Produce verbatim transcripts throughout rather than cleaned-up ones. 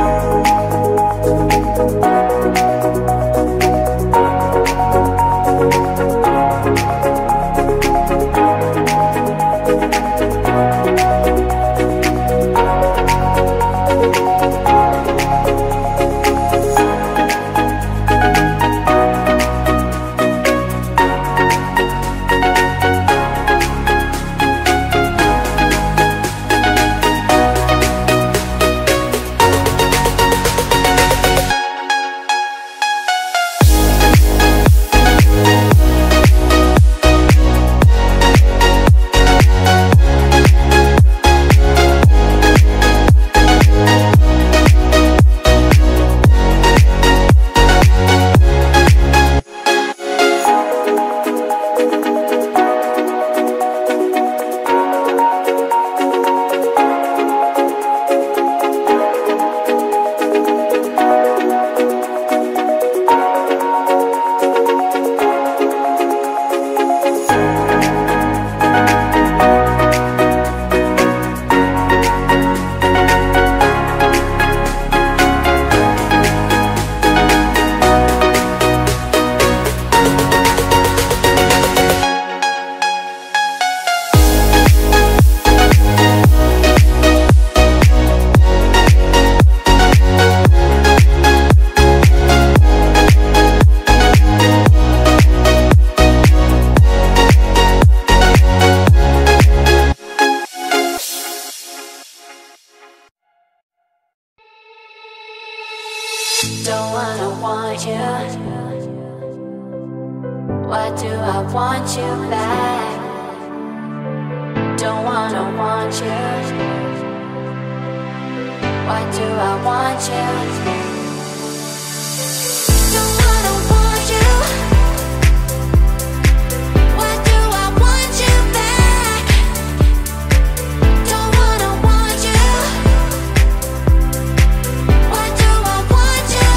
Don't wanna want you. Why do I want you back? Don't wanna want you. Why do I want you? Don't wanna want you. Why do I want you back? Don't wanna want you. Why do I want you?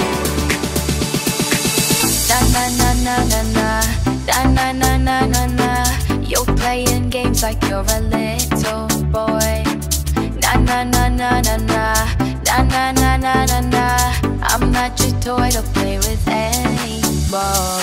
Na na na na na na na na na na na. You're playing games like you're a little boy. Na na na na na na na na na na na na. I'm not your toy to play with anymore.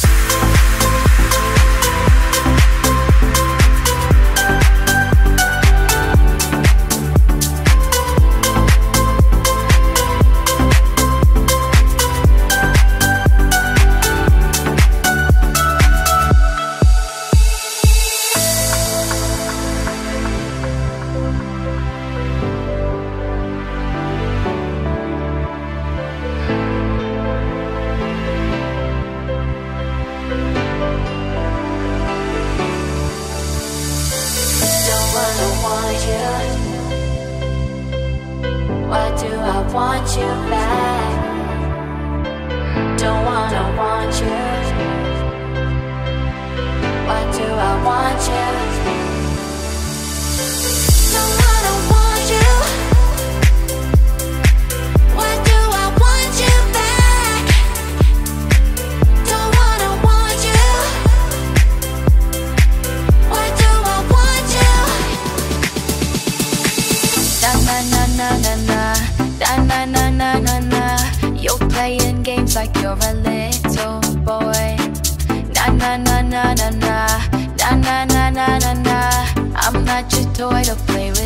Why do I want you back? Don't wanna want you. Why do I want you? Don't wanna want you. Why do I want you back? Don't wanna want you. Why do I want you? Na na na na na na. Na na na na na. You're playing games like you're a little boy. Na na na na na na na na na na na na. I'm not your toy to play with.